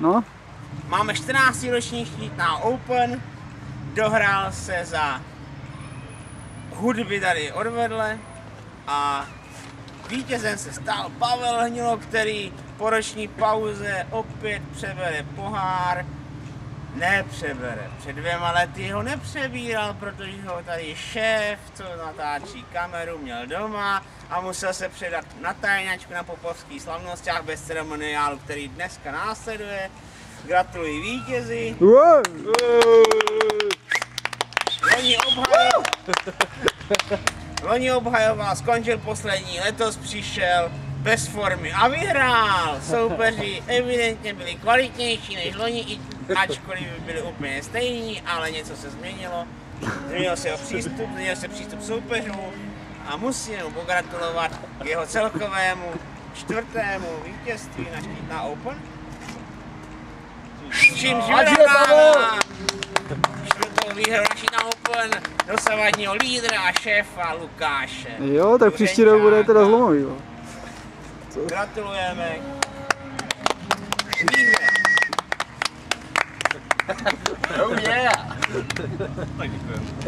No. Máme 14. ročník Štítná Open, dohrál se za hudby tady odvedle a vítězem se stal Pavel Hnilo, který po roční pauze opět přebere pohár. Nepřebere. Před 2 lety ho nepřebíral, protože ho tady šéf, co natáčí kameru, měl doma a musel se předat na tajňačku na popovských slavnostách bez ceremoniálu, který dneska následuje. Gratuluji vítězi. Loni obhajoval, skončil poslední, letos přišel bez formy a vyhrál. Soupeři evidentně byli kvalitnější než loni, ačkoliv byli úplně stejní, ale něco se změnilo. Změnil se přístup soupeřů a musíme mu pogratulovat k jeho celkovému 4. vítězství na Štítná Open. Čímž vyrovnává 4. výhru na Štítná Open dosavadního lídra a šéfa Lukáše. Jo, tak příští rok bude teda zlomový. Gratulujeme. Víme. Oh yeah! Tak děkujeme.